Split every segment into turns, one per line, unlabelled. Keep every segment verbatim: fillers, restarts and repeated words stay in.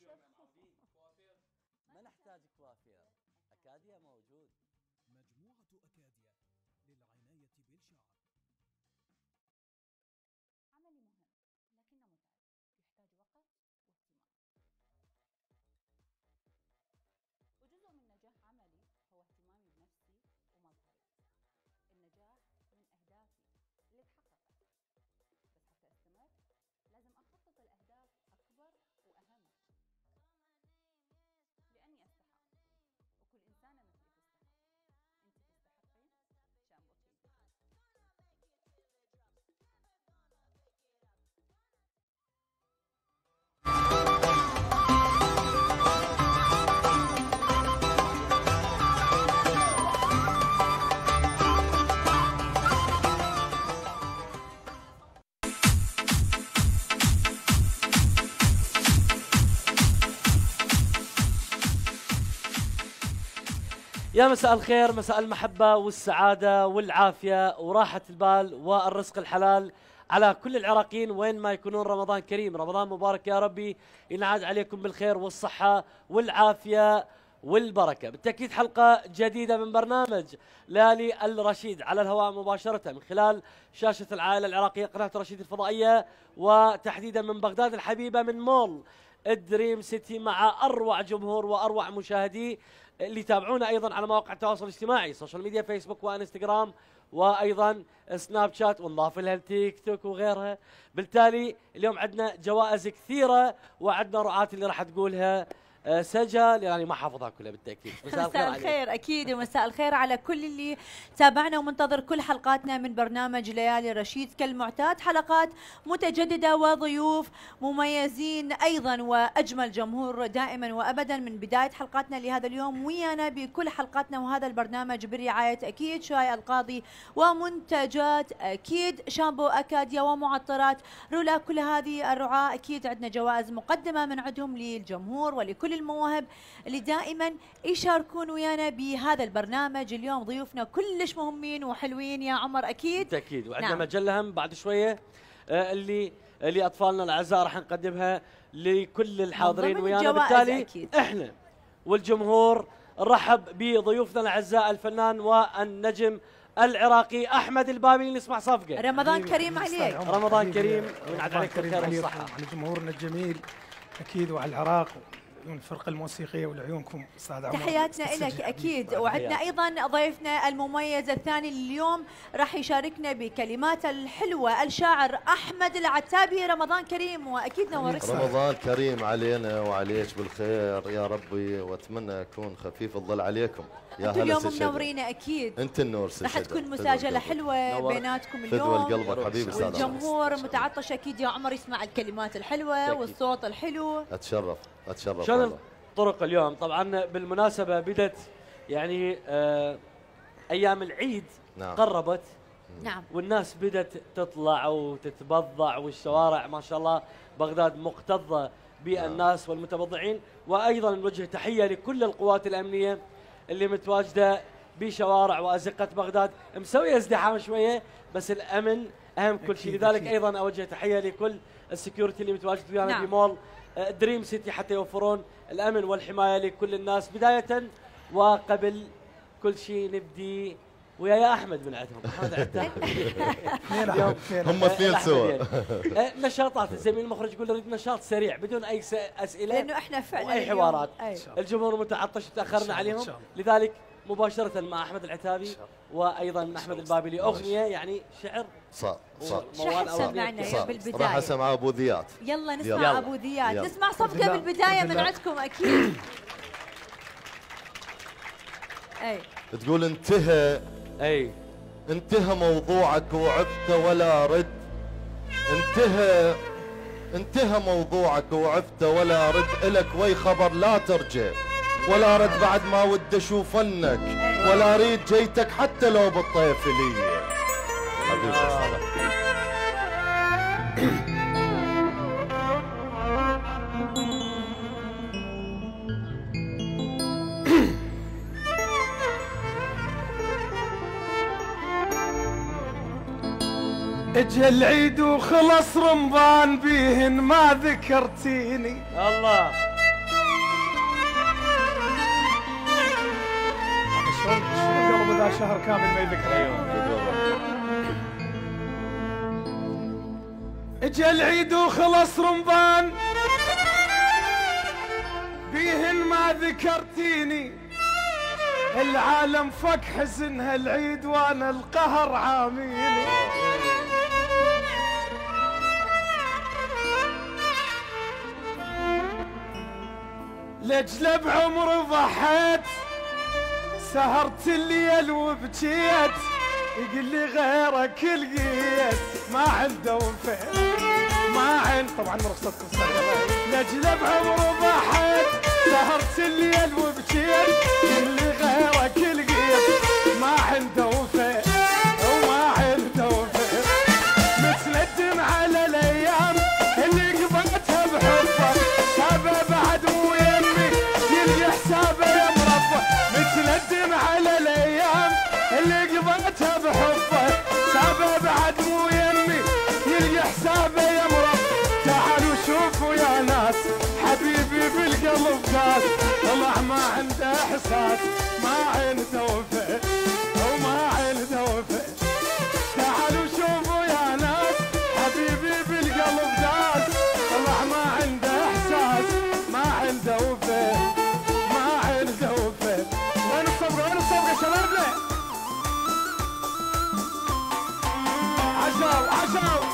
كوافير.
ما نحتاج كوافير، أكاديا موجود.
مجموعة أكاديا للعناية بالشعر.
عملي مهم لكنه متعب، يحتاج وقت واهتمام. وجزء من نجاح عملي هو اهتمامي بنفسي ومظهري. النجاح من أهدافي اللي تحققت، بس حتى استمر لازم أخطط الأهداف أكبر وأهم، لأني أستحق وكل إنسانة مثلي تستحق. أنت تستحقين شامبو تيبي.
يا مساء الخير، مساء المحبة والسعادة والعافية وراحة البال والرزق الحلال على كل العراقيين وين ما يكونون. رمضان كريم، رمضان مبارك يا ربي، ينعاد عليكم بالخير والصحة والعافية والبركة. بالتأكيد حلقة جديدة من برنامج ليالي الرشيد على الهواء مباشرة من خلال شاشة العائلة العراقية قناة رشيد الفضائية، وتحديدا من بغداد الحبيبة من مول الدريم سيتي، مع أروع جمهور وأروع مشاهدي اللي يتابعونا ايضا على مواقع التواصل الاجتماعي، سوشيال ميديا، فيسبوك وانستغرام وايضا سناب شات، ونضاف لها التيك توك وغيرها. بالتالي اليوم عندنا جوائز كثيره وعندنا رعاة اللي راح تقولها سجل، يعني ما حافظها كلها بالتاكيد.
مساء الخير, الخير اكيد، ومساء الخير على كل اللي تابعنا ومنتظر كل حلقاتنا من برنامج ليالي رشيد. كالمعتاد حلقات متجدده وضيوف مميزين ايضا واجمل جمهور دائما وابدا من بدايه حلقاتنا لهذا اليوم ويانا بكل حلقاتنا، وهذا البرنامج برعايه اكيد شاي القاضي ومنتجات اكيد شامبو اكاديا ومعطرات رولا. كل هذه الرعاة اكيد عندنا جوائز مقدمه من عندهم للجمهور ولكل المواهب اللي دائما يشاركون ويانا بهذا البرنامج. اليوم ضيوفنا كلش مهمين وحلوين يا عمر اكيد.
بالتاكيد، وعندنا نعم. مجله هم بعد شويه آه اللي اللي اطفالنا الاعزاء راح نقدمها لكل الحاضرين ويانا. بالتالي أكيد. احنا والجمهور نرحب بضيوفنا الاعزاء الفنان والنجم العراقي احمد البابلي. نسمع صفقه.
رمضان كريم عليك.
رمضان كريم وينعاد عليك بالخير والصحه.
على جمهورنا الجميل اكيد وعلى العراق الفرقة الموسيقية ولعيونكم استاذ عمر.
تحياتنا لك اكيد. وعندنا ايضا ضيفنا المميز الثاني اليوم راح يشاركنا بكلمات الحلوة الشاعر احمد العتابي. رمضان كريم واكيد نورتنا.
رمضان كريم علينا وعليك بالخير يا ربي، واتمنى اكون خفيف الظل عليكم. يا هلا
اليوم منورينا اكيد.
انت النور.
راح تكون مساجله حلوه بيناتكم اليوم.
فدوى قلبك حبيبي استاذ.
والجمهور متعطش اكيد يا عمر يسمع الكلمات الحلوه والصوت الحلو.
اتشرف اتشرف.
شلون الطرق اليوم؟ طبعا بالمناسبه بدت يعني آه ايام العيد نعم. قربت
نعم،
والناس بدت تطلع وتتبضع، والشوارع ما شاء الله بغداد مكتظه بالناس نعم. والمتبضعين. وايضا نوجه تحيه لكل القوات الامنيه اللي متواجده بشوارع وازقه بغداد، مسويه ازدحام شويه بس الامن اهم كل شيء. لذلك أكيد. ايضا اوجه تحيه لكل السكيورتي اللي متواجد ويانا نعم. بمول دريم سيتي حتى يوفرون الامن والحمايه لكل الناس. بدايه وقبل كل شيء نبدي ويا يا احمد من عندهم. احمد عتاب
هم اثنين سوا.
نشاطات الزميل المخرج يقول نريد نشاط سريع بدون اي اسئله
لانه احنا فعلا
اي حوارات. الجمهور متعطش وتاخرنا عليهم، لذلك مباشره مع احمد العتابي وايضا احمد البابلي اغنيه يعني شعر
صح صح.
شو سمعنا بالبدايه؟
راح اسمع ابو ذيات.
يلا نسمع يلا. ابو ذيات. نسمع صفقه بالبدايه من عندكم اكيد.
اي تقول انتهى
اي
انتهى موضوعك وعفت ولا رد. انتهى انتهى موضوعك وعفت ولا رد. الك وي خبر لا ترجع، ولا رد بعد ما ود اشوفنك، ولا اريد جيتك حتى لو بالطيفليه. حبيبي صالح.
اجى العيد وخلص رمضان بيهن ما ذكرتيني.
الله
شهر كامل ما يذكر. اجا العيد وخلص رمضان بيهن ما ذكرتيني، العالم فك حزن هالعيد وانا القهر عاميني. لجل بعمر ضحيت سهرت الليل وبكيت، يقول لي غيرك لقيت ما عنده وفيت ما عند. طبعا رخصتكم صغيرة. لجل بعمر ضحيت سهرت الليل وبكيت، يقول لي غيرك لقيت ما عنده وفيت وما عنده وفيت. متندم على الايام اللي قضيتها بحبه، سابه بعد مو يمي يلقى حسابه يا مربى. متندم على الايام اللي قضيتها بحبه، سابه بعد مو يمي يلقى حسابه يا مربى. تعالوا شوفوا يا ناس حبيبي بالقلب داس، طلع ما عنده احساس ما عنده وفاء وما عنده وفاء. تعالوا شوفوا يا ناس حبيبي بالقلب داس، طلع ما عنده احساس ما عنده وفاء ما عنده وفاء. وين الصبغه وين الصبغه شبابنا؟ عشاو عشاو.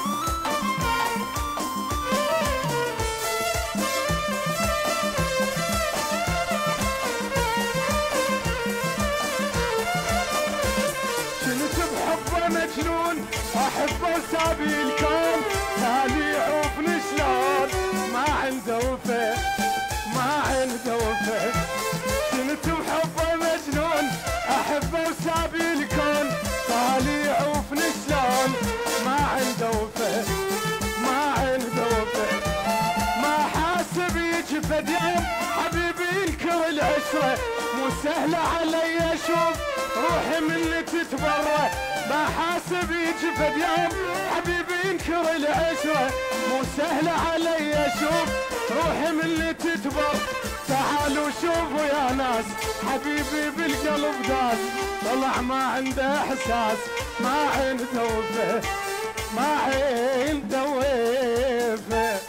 مجنون احبه وسابي الكون، تالي يعوفني شلون ما عنده وفاء ما عنده وفاء. كنت بحبه مجنون احبه وسابي الكون، تالي يعوفني شلون ما عنده وفاء ما عنده وفاء. ما حاسب يجي فد يوم حبيبي ينكر العشره، مو سهله علي اشوف روحي مني تتبرى. ما حاسب يجي فد يوم حبيبي ينكر العشره، مو سهله علي اشوف روحي مني تتبر. تعالوا شوفوا يا ناس حبيبي بالقلب داس، طلع ما عنده احساس ما عنده وفاء ما عنده وفاء.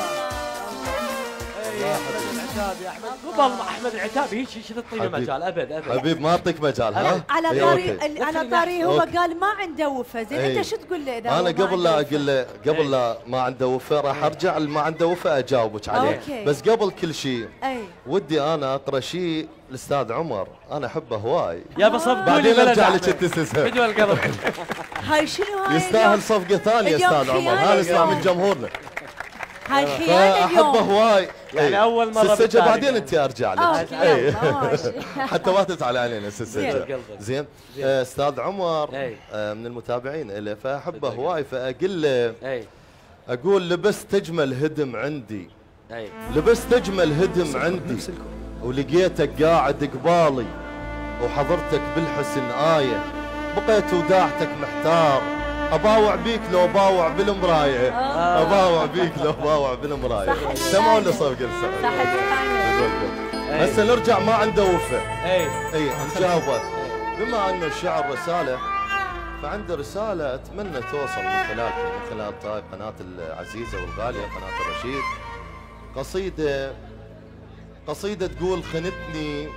يا احمد قبل احمد العتابي هيك شو تعطينا مجال ابد ابد.
حبيب ما اعطيك مجال ها.
على
أي
طاري
أوكي.
على طاري هو
أوكي.
قال ما عنده وفاء، زين
أي.
انت شو تقول له اذا
انا
هو ما
قبل لا
عنده
اقول له قبل لا ما عنده وفاء راح ارجع ما عنده وفاء اجاوبك عليه.
أوكي.
بس قبل كل شيء
اي
ودي انا اقرا شيء الاستاذ عمر، انا احبه هواي.
يا بصف
بعدين ارجع لك التسس.
فيديو القلب.
هاي شنو هاي
يستاهل
اليوم؟
صفقه ثانيه
اليوم
استاذ عمر،
خيانة
هذا نسمع
اليوم.
من جمهورنا.
هاي خيانه
احبه
اليوم.
هواي.
يعني أول مرة
سسجة
بالتاريخ.
بعدين انت ارجع لك.
اوكي
إيه.
يلا ماشي.
حتى ما تزعل علينا سسجة.
زين.
زين آه، استاذ عمر
إيه.
آه، من المتابعين له فاحبه هواي، فاقول له
اي
اقول لبست اجمل هدم عندي،
اي
لبست اجمل هدم عندي ولقيتك قاعد قبالي، وحضرتك بالحسن آية، بقيت وداعتك محتار، أباوع بيك لو باوع بالمراية، أباوع بيك لو باوع بالمراية.
صح
سمعوا لي صوت السنة.
صح الثانية.
هسه نرجع ما عنده وفاء.
اي
اي نجاوبه. بما انه الشعر رسالة، فعنده رسالة اتمنى توصل من خلالكم، من خلال طاي قناة العزيزة والغالية قناة الرشيد. قصيدة قصيدة تقول خنتني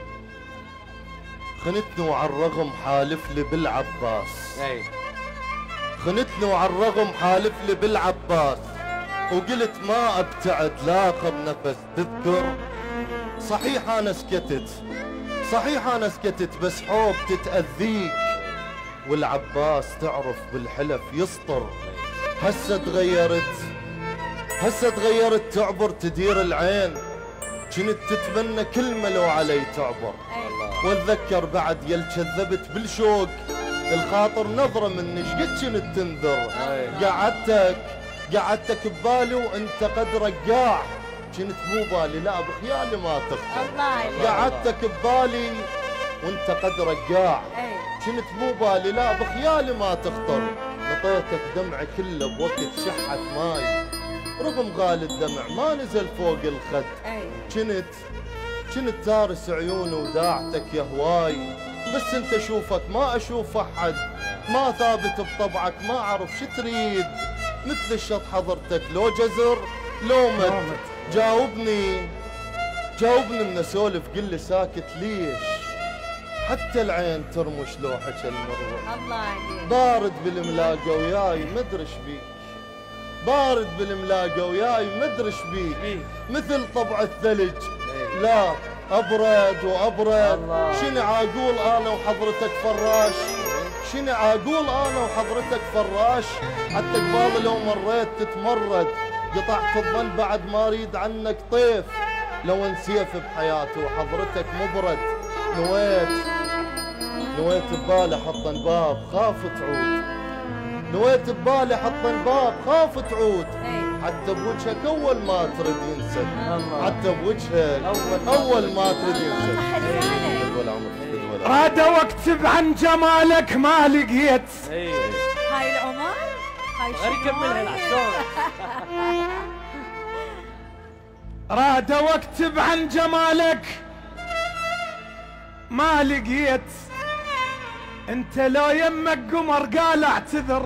خنتني وعلى الرغم حالف لي بالعباس،
اي
خنتني وعلى الرغم حالف لي بالعباس، وقلت ما ابتعد لاخر نفس تذكر. صحيح انا سكتت صحيح انا سكتت بس حب تتأذيك، والعباس تعرف بالحلف يسطر. هسه تغيرت هسه تغيرت تعبر تدير العين، كنت تتمنى كلمة لو علي تعبر. واتذكر بعد يل كذبت بالشوق، الخاطر نظرة مني شقد كنت تنذر. قعدتك قعدتك ببالي وانت قد رقاع، كنت مو بالي لا بخيالي ما تخطر.
الله
قعدتك ببالي وانت قد رقاع،
اي
كنت مو بالي لا بخيالي ما تخطر. نطيتك دمعي كله بوقت شحة ماي، رغم غالي الدمع ما نزل فوق الخد.
اي
كنت كنت تارس عيوني وداعتك يا هواي، بس انت اشوفك ما اشوف احد، ما ثابت بطبعك ما اعرف شو تريد، مثل الشط حضرتك لو جزر لو مد. جاوبني جاوبني من اسولف قل لي ساكت ليش؟ حتى العين ترمش لوحك المروه.
الله عليك.
بارد بالملاقه وياي مدري ايش بيك، بارد بالملاقه وياي مدري ايش بيك، مثل طبع الثلج. لا ابرد وابرد. شنو عاقول انا وحضرتك فراش؟ شنو عاقول انا وحضرتك فراش؟ حتى قبالي لو مريت تتمرد، قطعت الظل بعد ما اريد عنك طيف. لو انسيف بحياتي وحضرتك مبرد، نويت نويت ببالي حط باب خاف تعود، نويت ببالي حط باب خاف تعود. حتى بوجهك اول ما ترد ينسد، حتى بوجهك اول ما ترد ينسد.
راد واكتب عن جمالك ما لقيت.
هاي العمر هاي
غير كملها العشون.
راد واكتب عن جمالك ما لقيت. انت لو يمك قمر قال اعتذر،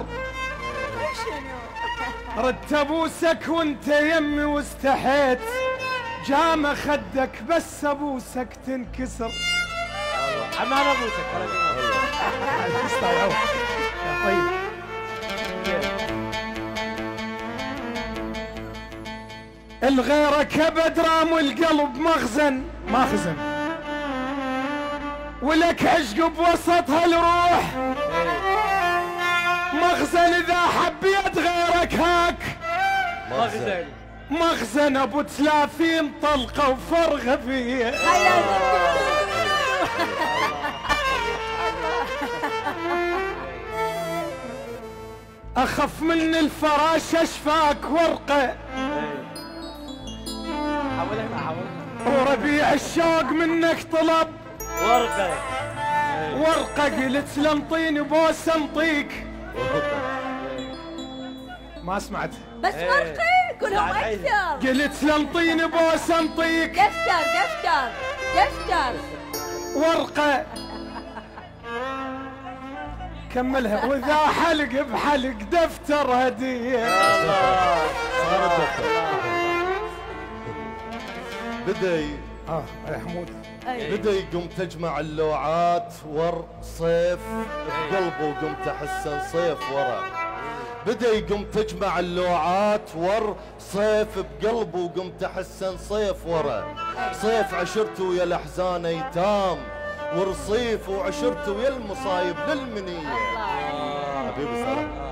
ردت ابوسك وانت يمي واستحيت. جام خدك بس ابوسك تنكسر.
عمان ابوسك
طيب الغيرك ابد رام القلب مخزن مخزن، ولك عشق بوسط هالروح مخزن. اذا حبيت غيرك هاك
مخزن
مخزن ابو ثلاثين طلقه وفرغه فيه. اخف من الفراش اشفاك ورقه،
حاولها حاولها.
وربيع الشوق منك طلب
ورقه
ورقه. قلت لنطيني بوس انطيك. ما سمعت
بس ورقه كلهم اكثر.
قلت لنطيني بوس انطيك.
دفتر دفتر دفتر
ورقه كملها. واذا حلق بحلق دفتر هديه.
صار الدفتر بدا
اه يا حمود
بدا يقوم تجمع اللوعات ور صيف بقلبه، وقمت احسن صيف ورا. بدا يقوم تجمع اللوعات ور صيف بقلبه، وقمت احسن صيف ورا. صيف عشرته ويا الاحزان ايتام ورصيف، وعشرته ويا المصايب للمنيه. حبيبي سلام.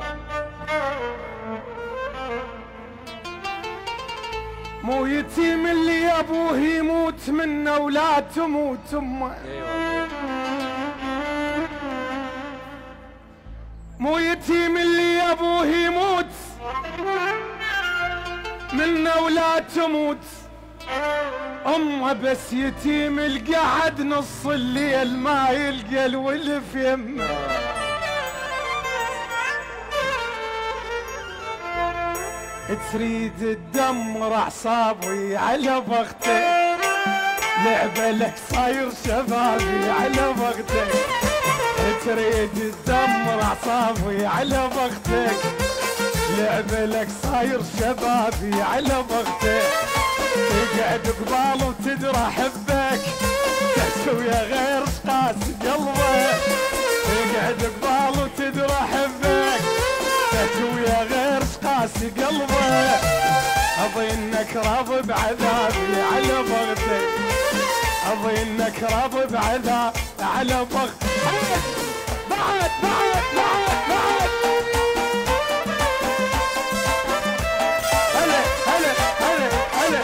مو يتيم اللي ابوه يموت منه ولا تموت امه. مو يتيم اللي ابوه يموت منه ولا تموت امه. بس يتيم القعد نص الليل ما يلقى الولف يمه. تريد تدمر اعصابي على بختك، لعبه لك صاير شبابي على بختك. تريد تدمر اعصابي على بختك، لعبه لك صاير شبابي على بختك. تقعد قبال وتدرى حبك، تسوي غير قاس قلبك. تقعد قبال وتدرى حبك، تسوي غير قاس قلبك. ابي انك راضي بعذابي على بغتك، ابي انك راضي بعذاب على بغتك. بعد بعد بعد بعد هلا هلا هلا هلا.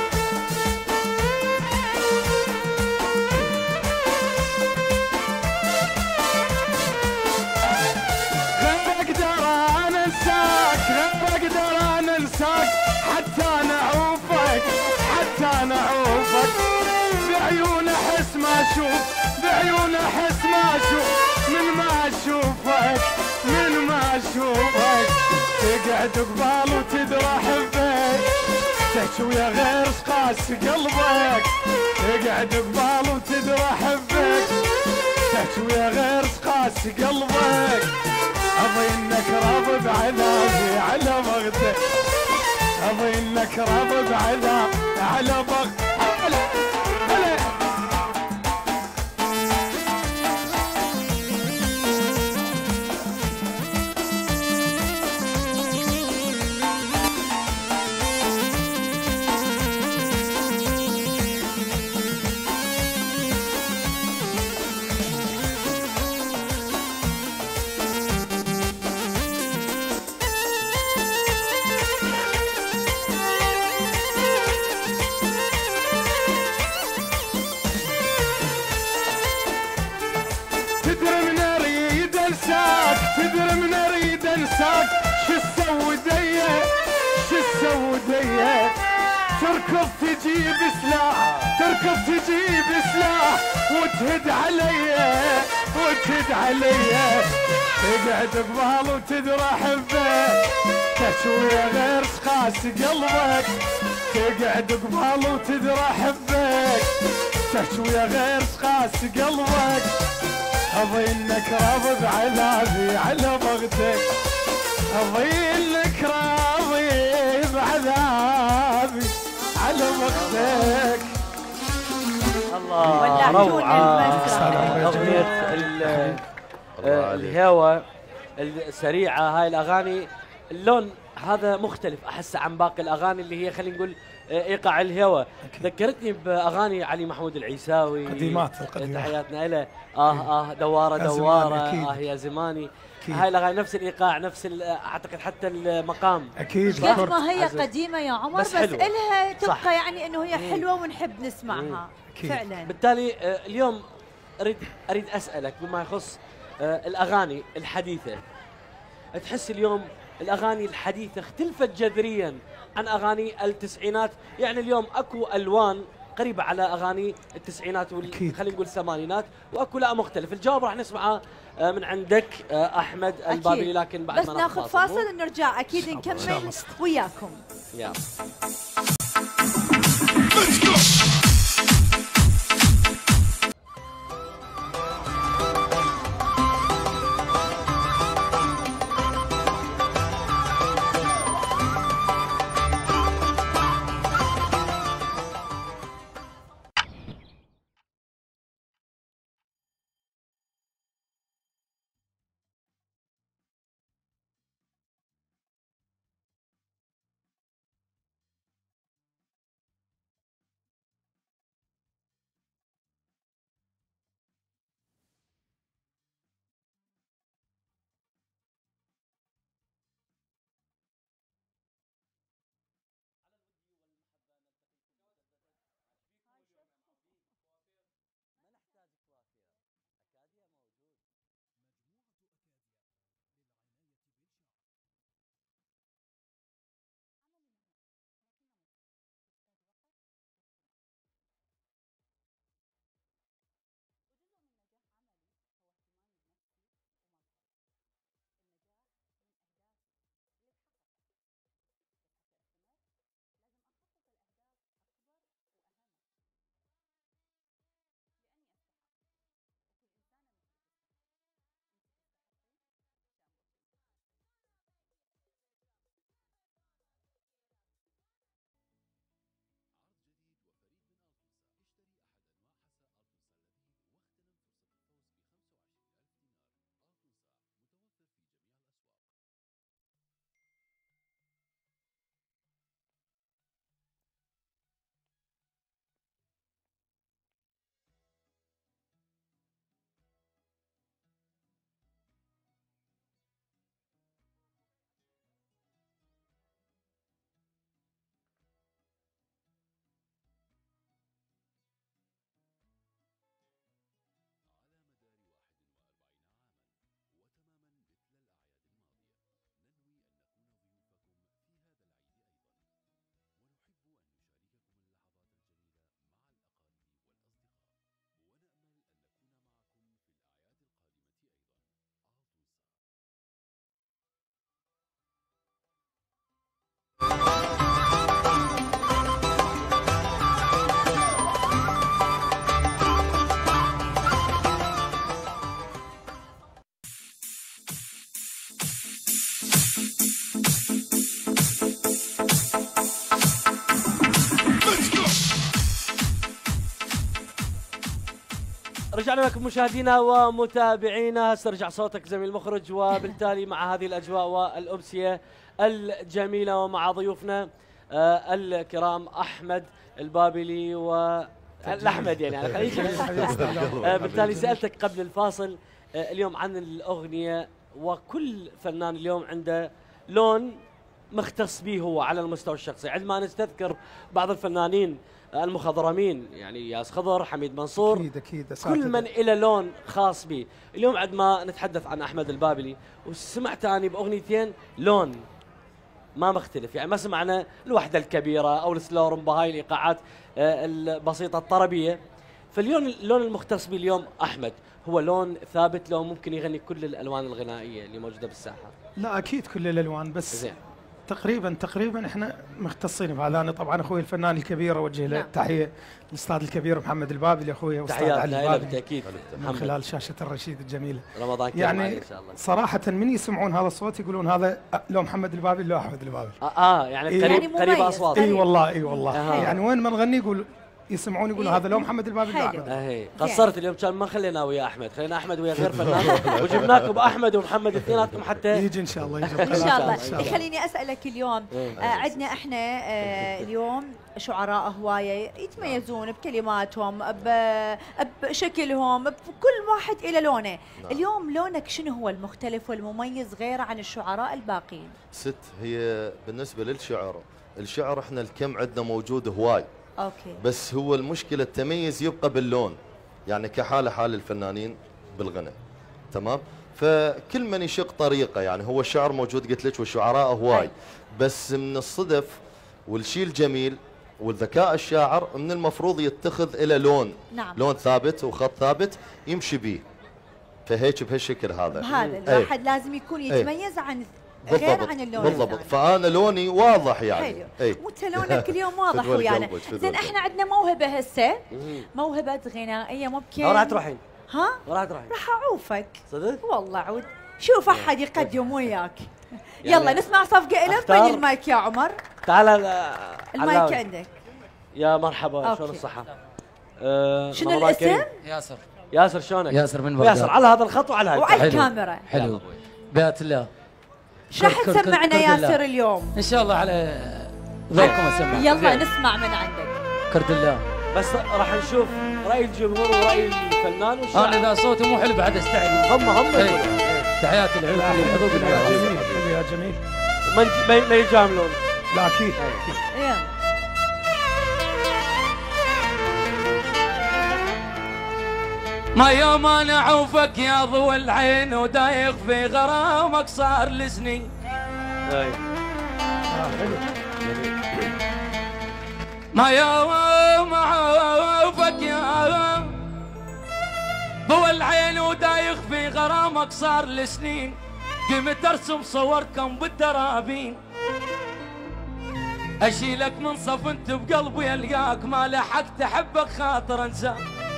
غير اقدر انا انساك، غير اقدر انا انساك. حتى انا اعوفك، حتى انا اعوفك. بعيون احس ما اشوف، بعيون احس ما اشوف. من ما اشوفك، من ما اشوفك. تقعد قبال وتدرى حبك، تحشوي غير قاس قلبك. تقعد قبال وتدرى حبك، تحشوية غير قاس قلبك اظنك راضي بعذابي على بغتك اظنك راضي بعذاب على بغتك هلا هلا تدري من اريد انساك تدري من اريد انساك شو تسوي ديه شو تسوي ديه تركض تجيب سلاح تركض تجيب سلاح وتهد علي وتهد علي تقعد قبال وتدرى حبك تشوي غير قاس قلبك تقعد قبال وتدرى حبك تشوي غير قاس قلبك اظنك راضي بعذابي على بغتك اظنك راضي بعذابي على بغتك
الله
ولعتونا
روعة
المسرح.
أغنية ال-
الله
آه،
عليك.
الهوى السريعة هاي الأغاني اللون هذا مختلف أحس عن باقي الأغاني اللي هي خلينا نقول آه، إيقاع الهوى ذكرتني بأغاني علي محمود العيساوي
قديمات القديمات.
تحياتنا له آه آه دوارة
يا زماني
دوارة
أكيد.
آه يا زماني
أكيد.
هاي الأغاني نفس الإيقاع نفس ال- أعتقد حتى المقام
اكيد
قد ما هي
عزيز.
قديمة يا عمر
بس
بس,
حلوة.
إلها
صح.
تبقى يعني انه هي
مم.
حلوة ونحب نسمعها
أكيد.
فعلا.
بالتالي آه، اليوم اريد اريد اسالك بما يخص آه، الاغاني الحديثه تحس اليوم الاغاني الحديثه اختلفت جذريا عن اغاني التسعينات يعني اليوم اكو الوان قريبه على اغاني التسعينات وال
أكيد.
خلينا نقول الثمانينات واكو لا مختلف الجواب راح نسمعه آه، من عندك آه، احمد البابلي لكن بعد
بس
ما
ناخذ فاصل ونرجع اكيد
إن شاء الله.
نكمل وياكم.
يلا رجعنا لكم مشاهدينا ومتابعينا. استرجع صوتك زميل المخرج، وبالتالي مع هذه الاجواء والامسيه الجميله ومع ضيوفنا آه الكرام احمد البابلي و الاحمد يعني على خلينا. بالتالي سالتك قبل الفاصل آه اليوم عن الاغنيه، وكل فنان اليوم عنده لون مختص به هو على المستوى الشخصي. عندما نستذكر بعض الفنانين المخضرمين يعني ياس خضر، حميد منصور،
اكيد اكيد
كل من إلى لون خاص به. اليوم عندما نتحدث عن احمد البابلي وسمعت اني باغنيتين لون ما مختلف، يعني ما سمعنا الوحده الكبيره او السلورم بهاي الايقاعات البسيطه الطربيه. فاليوم اللون المختص به اليوم احمد هو لون ثابت، لون ممكن يغني كل الالوان الغنائيه اللي موجوده بالساحه.
لا اكيد كل الالوان، بس
زين
تقريبا تقريبا احنا مختصين بهذا. انا طبعا اخوي الفنان الكبير اوجه له تحيه، الاستاذ الكبير محمد البابلي اخوي واستاذ علي البابلي
بالتاكيد
من خلال شاشه الرشيد الجميله.
رمضان كريم
يعني
ان شاء الله.
صراحه من يسمعون هذا الصوت يقولون هذا لو محمد البابلي لو احمد البابلي.
اه, آه يعني
إيه
قريب
يعني
قريب اصوات.
اي والله اي والله
آه.
يعني وين ما نغني يقول يسمعون يقولوا هذا لو محمد البابلي لو
حلو.
احمد.
اهي قصرت اليوم، كان ما خلينا ويا احمد، خلينا احمد ويا غير فنان وجبناكم احمد ومحمد اثنيناتكم حتى
يجي ان شاء الله يجي
ان شاء الله.
إن شاء الله.
خليني اسالك اليوم آه عندنا احنا آه اليوم شعراء هوايه يتميزون بكلماتهم ب- بشكلهم، بكل واحد الى لونه. اليوم لونك شنو هو المختلف والمميز غير عن الشعراء الباقيين؟
ست هي بالنسبه للشعر، الشعر احنا الكم عندنا موجود هواي،
اوكي.
بس هو المشكله التميز يبقى باللون، يعني كحاله حال الفنانين بالغناء. تمام؟ فكل من يشق طريقه، يعني هو الشعر موجود قلت لك والشعراء هواي،
أي.
بس من الصدف والشيء الجميل والذكاء الشاعر من المفروض يتخذ الى لون،
نعم.
لون ثابت وخط ثابت يمشي به. فهيك بهالشكل هذا.
هذا
أي.
الواحد لازم يكون يتميز عن غير
بالضبط
عن اللون
بالضبط.
الثاني.
فانا لوني واضح يعني.
حلو.
اي
وانت لونك اليوم واضح
فدوى
ويانا.
قلبك، فدوى
زين
قلبك.
احنا عندنا موهبه هسه، موهبه غنائيه ممكن.
وين راح تروحين؟
ها؟
وين راح تروحين؟
راح اعوفك.
صدق؟
والله عود شوف احد يقدم وياك.
يعني
يلا نسمع صفقه الك.
أختار؟
وين المايك يا عمر؟
تعال
المايك عندك.
يا مرحبا،
أوكي.
شلون الصحة؟ أه
شنو
رمضان
الاسم؟
كريم.
ياسر
ياسر شلونك؟
ياسر من بغداد.
ياسر على هذا الخط وعلى هذا
وعلى
حلو.
الكاميرا.
حلو بيات الله.
ايش راح
كر- كر-
تسمعنا
كر- كر-
ياسر
الله.
اليوم؟
ان شاء الله على ذوقكم اسمع.
يلا
زين.
نسمع من عندك.
كرد الله.
بس راح نشوف رأي الجمهور ورأي الفنان
انا
والشاعر.
اذا صوتي مو حلو بعد استعجل.
هم هم
إيه.
يقولون. إيه.
تحياتي العيون اللي الحضور
يا
بالبيت.
جميل حلو يا جميل.
ما نج- ما- ما يجاملون.
لا اكيد اكيد.
يلا.
ما يوم انا اعوفك يا ضوء العين ودايق في غرامك صار لسنين.
إيه.
ما يوم اعوفك يا ضوء العين ودايخ في غرامك صار لسنين. قمت ارسم صوركم بالترابين، اشيلك من صف انت بقلبي القاك، ما لحقت احبك خاطر انساك.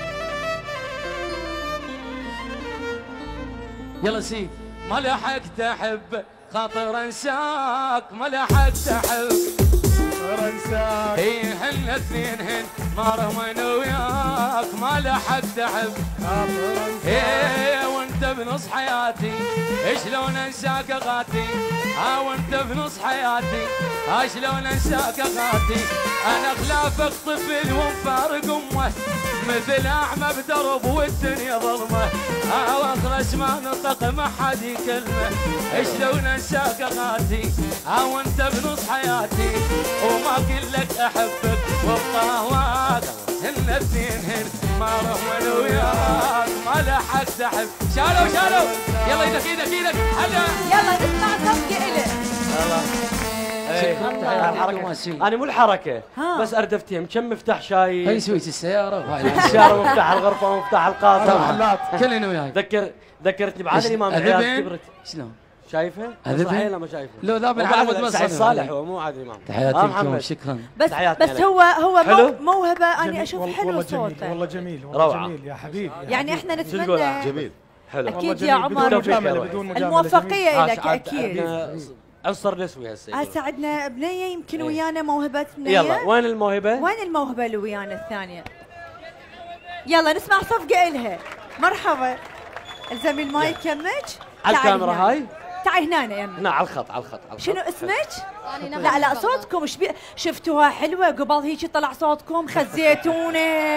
يلا سيد. ما لحقت احبك خاطر انساك، ما لحقت احب
فرنسا
هي هن اثنين هن ما رمين وياك، ما لحقت احب هي وانت بنص حياتي شلون انساك غاتي. ها وانت بنص حياتي ها شلون انساك غاتي. انا خلافك طفل ومفارق امه، مثل اعمى بدرب والدنيا ظلمه. ها واخرس ما نطق ما حد يكلمه، شلون انساك غاتي. ها وانت بنص حياتي وما اقول لك احبك وبطاواك. هن اثنين هن ما رمون وياك، ما لحقت احب. شالوا شالوا يلا ايدك ايدك ايدك هلا.
يلا نسمع صفقه الك.
إيه. الحركة. انا مو الحركة
ها.
بس اردفتهم. كم مفتاح شاي؟
هي سويت السياره وهاي
السيارة مفتاح الغرفة ومفتاح القاطع.
محلات.
كلنا وياي.
ذكر ذكرتني بعاد الامام العيال
أذبن؟
كبرت.
شلون؟
شايفه؟
أذبن؟
صحيح ولا ما شايفه؟
لو ذابن
وبعد
على مود
سعيد
بس
صالح هو مو عادل امام.
تحياتي
آه
لكم
محمد.
شكرا.
بس
تحياتنا
بس
لك.
هو هو
حلو؟
مو- موهبه انا
جميل.
اشوف
والله-
حلو
والله جميل
صوته.
والله جميل والله
روعة.
جميل يا حبيبي يا
يعني
حبيبي.
احنا
شو تقول؟
نتمنى
جميل.
حلو.
والله
اكيد
جميل.
يا
بدون
عمر
مجاملة بدون مجاملة
الموفقيه
عاد-
لك
عاد
اكيد.
عندنا عنصر نسوي هسه.
هسه عندنا بنيه يمكن
إيه.
ويانا موهبه بنيه.
يلا وين الموهبة؟
وين الموهبه اللي ويانا الثانيه؟ يلا نسمع صفقة إلها. مرحبا. الزمي المايك يمك.
على
تعالي
الكاميرا
هنا.
هاي.
تعي هنا يا يمي.
هنا على الخط على الخط على الخط.
شنو اسمك؟
أنا نغم
لا لا
من بغداد.
صوتكم ايش بي... شفتوها حلوة قبل هيك طلع صوتكم خزيتوني.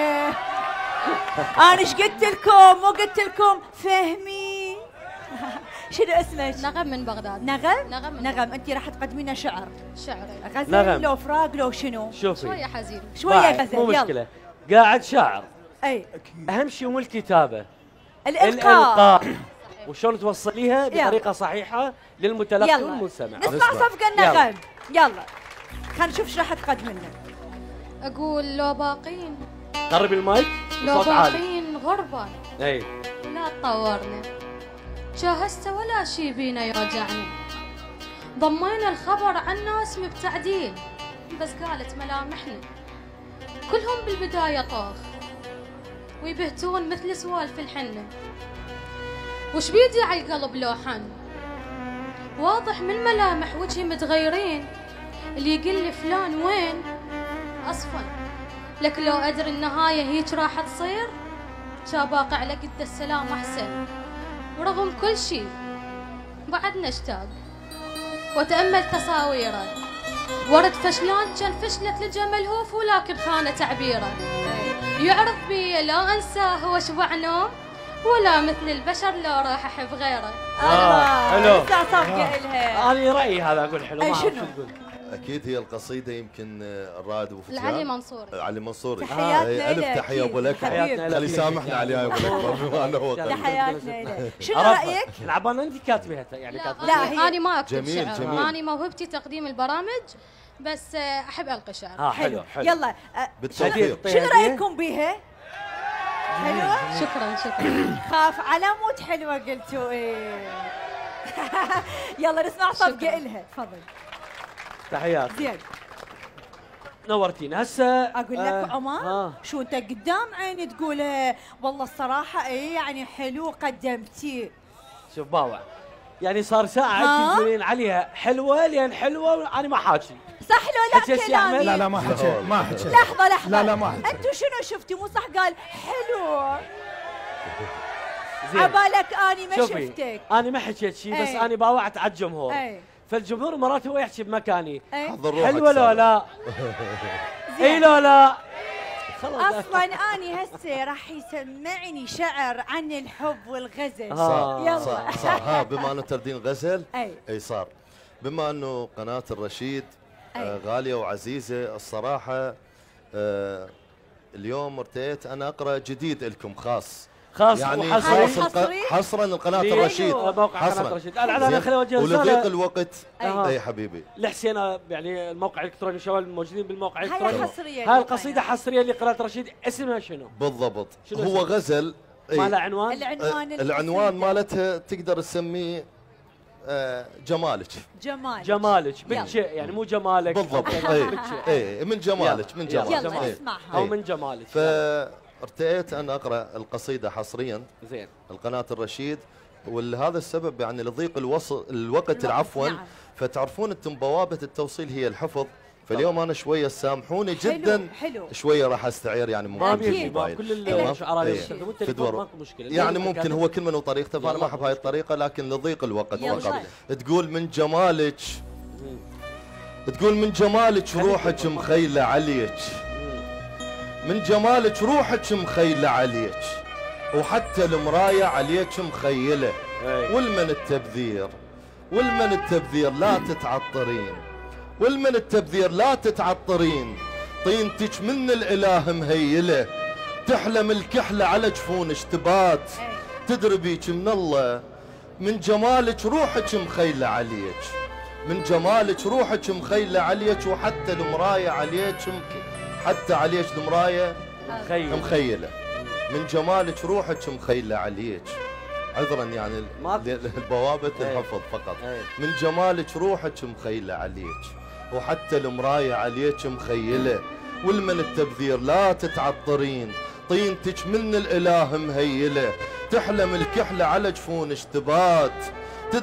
انا ايش قلت لكم؟ مو قلت لكم فهمي. شنو اسمك؟
نغم من بغداد.
نغم؟
نغم من
نغم انت راح تقدمي لنا شعر.
شعري
نغم.
غزل لو فراق لو شنو؟
شوفي
شوية حزين.
شوية
باعت،
غزل
مو
يلا.
مشكلة. قاعد شاعر.
اي
اهم شيء مو الكتابة.
الالقاء.
الالقاء وشلون توصليها
يلا.
بطريقة صحيحة للمتلقي
يلا
والمستمع.
نسمع صفقة النغم. يلا خلينا نشوف ايش راح تقدم لنا.
أقول لو باقين
قربي المايك
لو
بصوت عالي.
باقين غربا
اي
لا تطورنا، جاهزت ولا شي بينا يراجعني. ضمينا الخبر عن ناس مبتعدين، بس قالت ملامحنا كلهم بالبداية طاخ ويبهتون مثل سوالف الحنة. وش بيدي على القلب لو حن، واضح من ملامح وجهي متغيرين. اللي يقول لي فلان وين أصفن، لك لو أدري النهاية هيك راح تصير شاباق على قد السلام أحسن. ورغم كل شي بعد نشتاق وتأمل تصاويره، ورد فشلان كان فشلت لجا ملهوف ولكن خان تعبيره. يعرف بي لا أنساه واشبع نوم، ولا مثل البشر لو راح أحب غيره.
آه، حلو.
نسمع صفقة إلها.
انا رايي هذا اقول حلو.
أي
ما أعرف
شنو؟
شو تقول.
اكيد هي القصيده يمكن الرائد ابو فتيان
العلي منصور.
علي منصوري.
تحياتنا
إيه، الف
إلك
تحيه ابو لك.
حياتنا
خلي
لك.
يسامحنا عليها يا ابو لك بما انه هو قريب.
تحياتنا إلك. شنو
عرفت.
رأيك؟
العبانة انت كاتبها يعني
لا,
كاتبها.
لا،
لا
هي-
أنا ما أكتب
جميل،
شعر.
جميل.
أنا موهبتي تقديم البرامج، بس آه، أحب ألقي شعر.
اه حلو حلو.
يلا أه،
بالتوفيق.
طيب،
شنو
هدية؟
رأيكم بيها؟ حلوة؟
شكرا شكرا.
خاف على مود حلوة قلتوا ايه. يلا نسمع صفقة
شكراً.
إلها تفضل.
تحيات.
زين
نورتينا هسه.
اقول لك
آه،
عمر
آه.
شو انت قدام عيني تقول آه، والله الصراحة ايه يعني حلو قدمتي.
شوف باوع يعني صار ساعة
ها؟
انت تقولين عليها حلوة لين حلوة انا ما حاكي.
صح لو
حكيت
لا
يا أحمد؟
كلامي؟
لا لا ما حكيت ما حكيت.
لحظة لحظة
لا لا ما حكيت.
انتوا شنو شفتوا؟ مو صح قال حلو.
زين.
عبالك اني ما
شوفي
شفتك.
انا ما حكيت شيء بس
أي.
انا باوعت على الجمهور.
اي
فالجمهور مرات هو يحكي بمكاني.
اي
حضر روحك
حلوة لو
سالم.
لا؟ اي
زين.
لو لا؟ خلاص.
اصلا اني هسه راح يسمعني شعر عن الحب والغزل.
آه.
يلا.
صار صار ها بما انه تردين غزل
اي
اي صار بما انه قناه الرشيد آه
أي.
غاليه وعزيزه الصراحه. آه اليوم ارتئيت انا اقرا جديد لكم خاص
خاص
يعني
وحصري.
خاص الق-
حصري؟
حصرا لقناه
ليه؟
الرشيد
موقع قناة
حصرا.
الرشيد. الآن أنا
زين؟
خليني أوجه
ولضيق
رسالة.
الوقت
أي.
اي حبيبي
لحسين يعني الموقع الالكتروني شباب الموجودين بالموقع
هاي
الالكتروني.
حصرية
هاي القصيدة حصرية لقناة رشيد اسمها شنو؟
بالضبط
شنو
هو
اسمه؟
غزل إي.
ما له عنوان؟
العنوان
آه، العنوان
القصيدة.
مالتها تقدر تسميه آه، جمالك
جمال
جمالك
يلا.
بتشي يعني مو جمالك.
بالضبط
أوكي،
اي
بتشي.
اي من جمالك من
يلا.
جمالك
يلا
جمال.
نسمعها.
او
إي.
من جمالك.
فارتئيت ان اقرا القصيده حصريا
زين.
القناه الرشيد ولهذا السبب يعني لضيق الوصل الوقت العفوا
نعم.
فتعرفون انتم بوابه التوصيل هي الحفظ فاليوم انا شويه سامحوني جدا
حلو
شويه راح استعير يعني
ما
ممكن
بيجي
جزء
ما
وايد.
كل
تمام؟
الشعراء اللي
إيه.
يستخدمون
في
التليفون
دور.
ماكو مشكله.
يعني ممكن هو كل من وطريقته فانا ما
يلا.
احب هاي الطريقه لكن لضيق الوقت
يلا.
فقط تقول من جمالك تقول من جمالك روحك مخيله عليك من جمالك روحك مخيله عليك وحتى المرايه عليك مخيله
إيه.
والمن التبذير والمن التبذير لا تتعطرين والمن التبذير لا تتعطرين طينتك من الاله مهيله تحلم الكحله على جفونك تبات تدربيك من الله من جمالك روحك مخيله عليك من جمالك روحك مخيله عليك وحتى المرايه عليك مك- حتى عليك المرايه
تخيل.
مخيله من جمالك روحك مخيله عليك عذرا يعني
ما-
ل- البوابه
إيه.
الحفظ فقط
إيه.
من جمالك روحك مخيله عليك وحتى المرايه عليك مخيله والمن التبذير لا تتعطرين طينتك من الاله مهيله تحلم الكحله على جفونك تبات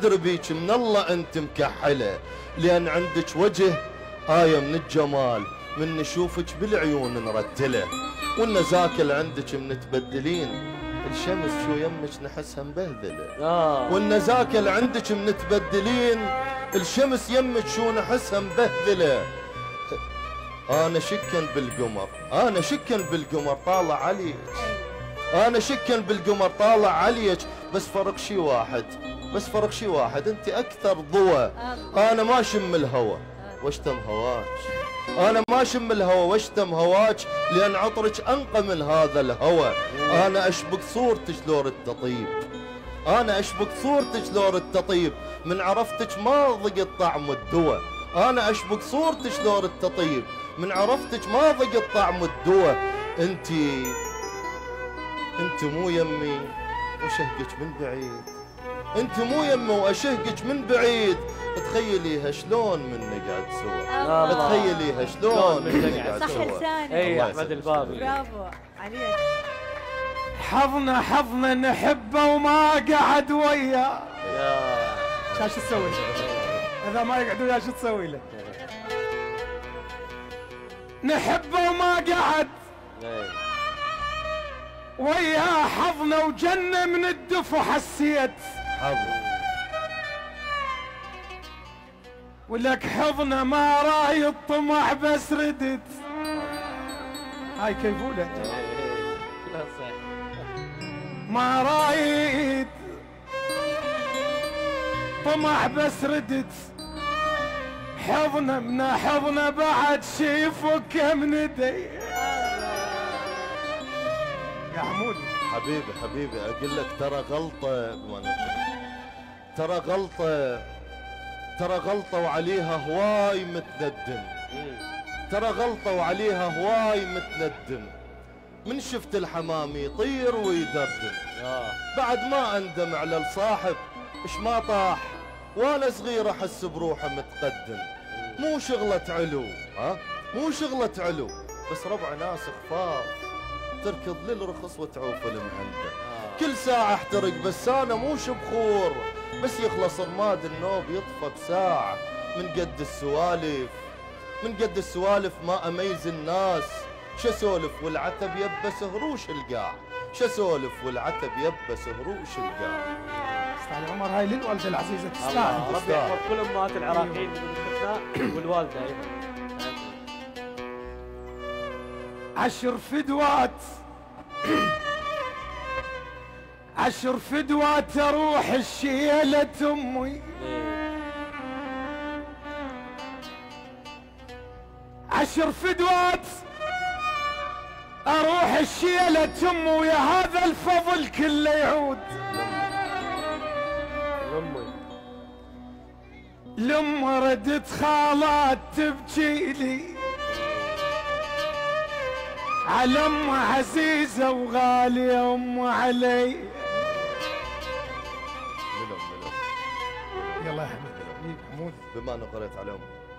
تدربيك من الله انت مكحله لان عندك وجه آية من الجمال من نشوفك بالعيون نرتله، والنزاكل عندك منتبدلين، الشمس شو يمك نحسها مبهذله.
آه.
والنزاكل عندك منتبدلين، الشمس يمك شو نحسها مبهذله. انا شكن بالقمر، انا شكن بالقمر طالع عليك، انا شكن بالقمر طالع عليك، بس فرق شي واحد، بس فرق شي واحد، انت اكثر ضوى، انا ما شم الهوى واشتم هواك، انا ما شم الهوى واشتم هواك، لان عطرك انقى من هذا الهوى. انا اشبك صورتك لور التطيب، انا اشبك صورتك لور التطيب، من عرفتك ما ضقت طعم الدواء. انا اشبك صورتك لور التطيب، من عرفتك ما ضقت طعم الدواء. انتي انت مو يمي وشهقك من بعيد، انت مو يمي واشهقك من بعيد، تخيليها شلون من نقعد سوا، تخيليها شلون من نقعد
صح
سوا.
لسانك.
اي احمد البابي.
برافو عليك.
حظنا حظنا نحبه وما قعد وياه.
يا
شو تسوي له؟ اذا ما يقعد وياه شو تسوي له؟ نحبه وما قعد
إيه.
وياه، حظنا وجنة من الدف وحسيت،
حظنا
ولك حظنا ما راي الطمع بس ردت. هاي كيفولة
لا صح.
ما رايد طمع بس ردت، حضنا من حضنا بعد شي فك من يدي. يا حمود
حبيبي حبيبي اقول لك ترى غلطه، ترى غلطه، ترى غلطه وعليها هواي متندم، ترى غلطه وعليها هواي متندم. من شفت الحمام يطير ويدردم، بعد ما اندم على الصاحب اش ما طاح، وانا صغير احس بروحه متقدم. مو شغلة علو، ها مو شغلة علو، بس ربع ناس خفاف تركض للرخص وتعوف المهندة. كل ساعة احترق بس انا مو شبخور، بس يخلص رماد النوب يطفى بساعة. من قد السوالف، من قد السوالف ما اميز الناس، شسولف والعتب يبس هروش القاع، شسولف والعتب يبس هروش القاع.
استاذ عمر هاي للوالده العزيزه
الله
تستاهل.
ربي يحفظ كل امهات العراقيين بدون استثناء والوالده ايضا.
عشر فدوات عشر فدوات اروح الشيلة امي، عشر فدوات اروح الشيلة امي، ويا هذا الفضل كله يعود لم ردت خالات تبكي لي على ام عزيزه وغاليه ام علي.
ملم ملم
يلا يا حبيبي حمود،
بما انه قريت على ام،